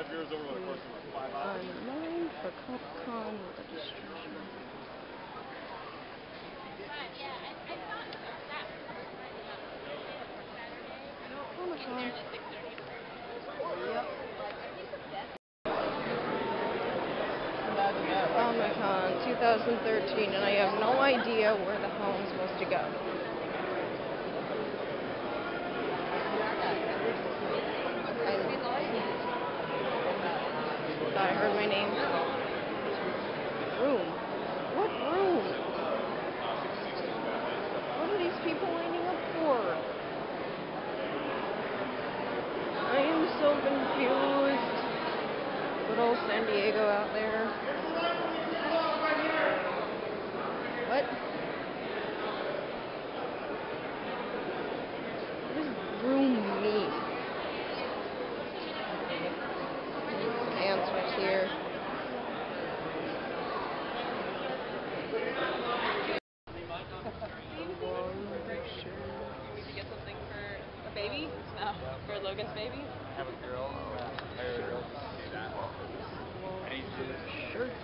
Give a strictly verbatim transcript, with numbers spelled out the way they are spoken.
five years over the course of like five hours. Online for Comic-Con registration. Comic-Con. Yep. Comic-Con twenty thirteen, and I have no idea where the hell I'm supposed to go. I thought I heard my name. Room. What room? What are these people lining up for? I am so confused. Good old San Diego out there. What? What does room mean? Some answers here. We should get something for a baby? No. For Logan's baby? I have a girl. I have a girl. Do that. Shirts.